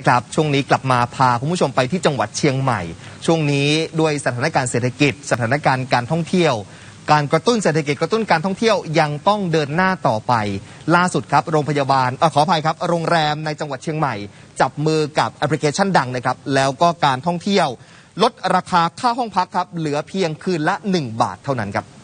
ครับช่วงนี้กลับมาพาคุณผู้ชมไปที่จังหวัดเชียงใหม่ช่วงนี้ด้วยสถานการณ์เศรษฐกิจสถานการณ์การท่องเที่ยวการกระตุ้นเศรษฐกิจกระตุ้นการท่องเที่ยวยังต้องเดินหน้าต่อไปล่าสุดครับโรงพยาบาลขออภัยครับโรงแรมในจังหวัดเชียงใหม่จับมือกับแอปพลิเคชันดังนะครับแล้วก็การท่องเที่ยวลดราคาค่าห้องพักครับเหลือเพียงคืนละ1 บาทเท่านั้นครับ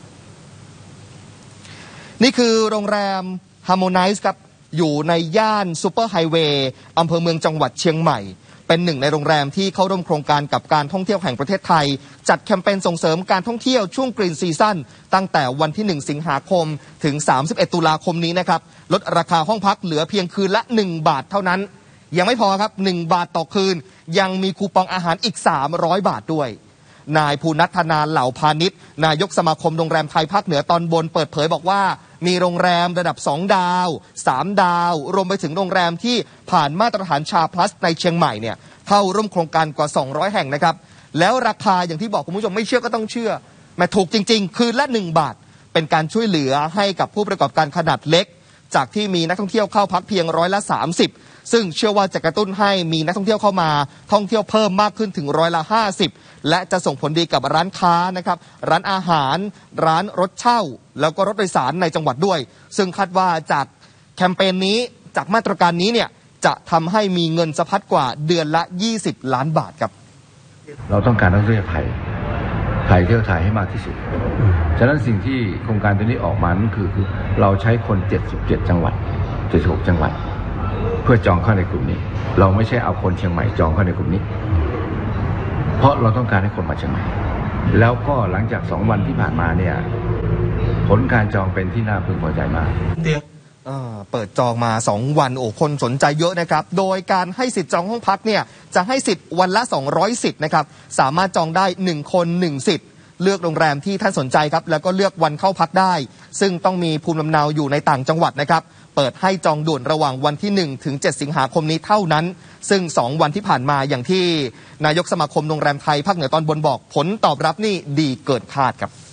นี่คือโรงแรม Harmonize ครับอยู่ในย่านซูเปอร์ไฮเวย์อำเภอเมืองจังหวัดเชียงใหม่เป็นหนึ่งในโรงแรมที่เข้าร่วมโครงการกับการท่องเที่ยวแห่งประเทศไทยจัดแคมเปญส่งเสริมการท่องเที่ยวช่วงกรีนซีซั่นตั้งแต่วันที่1 สิงหาคมถึง31 ตุลาคมนี้นะครับลดราคาห้องพักเหลือเพียงคืนละ1 บาทเท่านั้นยังไม่พอครับ1 บาทต่อคืนยังมีคูปองอาหารอีก300 บาทด้วยนายภูนัทธนาเหล่าพาณิชย์นายกสมาคมโรงแรมไทยภาคเหนือตอนบนเปิดเผยบอกว่ามีโรงแรมระดับ2 ดาว3 ดาวรวมไปถึงโรงแรมที่ผ่านมาตรฐานชาพลัสในเชียงใหม่เนี่ยเข้าร่วมโครงการกว่า200 แห่งนะครับแล้วราคาอย่างที่บอกคุณผู้ชมไม่เชื่อก็ต้องเชื่อแม้ถูกจริงๆคืนละ1 บาทเป็นการช่วยเหลือให้กับผู้ประกอบการขนาดเล็กจากที่มีนักท่องเที่ยวเข้าพักเพียง30%ซึ่งเชื่อว่าจะกระตุ้นให้มีนักท่องเที่ยวเข้ามาท่องเที่ยวเพิ่มมากขึ้นถึง50%และจะส่งผลดีกับร้านค้านะครับร้านอาหารร้านรถเช่าแล้วก็รถโดยสารในจังหวัดด้วยซึ่งคาดว่าจากแคมเปญนี้จากมาตรการนี้เนี่ยจะทำให้มีเงินสะพัดกว่าเดือนละ20 ล้านบาทครับเราต้องการนักท่องเที่ยวไทยเที่ยวไทยให้มากที่สุดฉะนั้นสิ่งที่โครงการตัวนี้ออกมานั่นคือเราใช้คน77 จังหวัด76 จังหวัดเพื่อจองเข้าในกลุ่มนี้เราไม่ใช่เอาคนเชียงใหม่จองเข้าในกลุ่มนี้เพราะเราต้องการให้คนมาเชียงใหม่แล้วก็หลังจาก2 วันที่ผ่านมาเนี่ยผลการจองเป็นที่น่าพึงพอใจมากเปิดจองมา2 วันคนสนใจเยอะนะครับโดยการให้สิทธิ์จองห้องพักเนี่ยจะให้สิทธิ์วันละ200 สิทธิ์นะครับสามารถจองได้1 คน1 สิทธิ์เลือกโรงแรมที่ท่านสนใจครับแล้วก็เลือกวันเข้าพักได้ซึ่งต้องมีภูมิลำเนาอยู่ในต่างจังหวัดนะครับเปิดให้จองด่วนระหว่างวันที่1 ถึง 7 สิงหาคมนี้เท่านั้นซึ่ง2 วันที่ผ่านมาอย่างที่นายกสมาคมโรงแรมไทยภาคเหนือตอนบนบอกผลตอบรับนี่ดีเกินคาดครับ